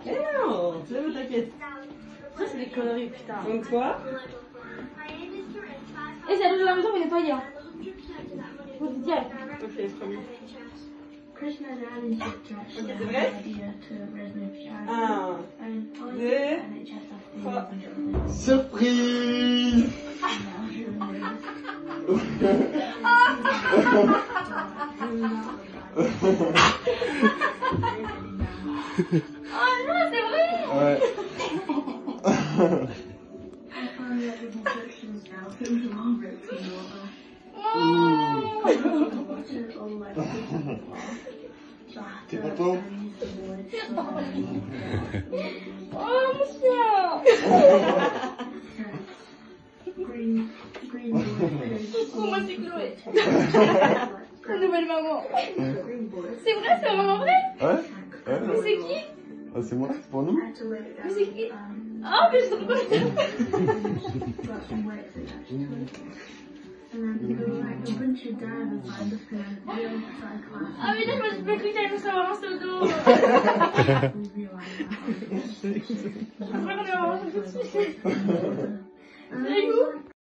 Mais non, c'est bon, t'inquiète. Ça, c'est des conneries, putain. Donc toi? Et c'est de la maison, mais nettoyer. Faut te dire. Ok, premier. Ok, c'est vrai? 1, 2, 3. Surprise! Oh non, c'est vrai! Ouais. T'es content? Oh mon chien! Coucou, moi c'est Chloé. La nouvelle maman. C'est vrai, c'est vraiment vrai? Ouais? Mais c'est qui? Ah, c'est moi, c'est pour nous? Mais c'est qui? Oh, mais je trouve pas. Ah mais là, je me suis pas cru qu'elle allait savoir un seul dos. Je crois qu'on est vraiment tout de suite. C'est où?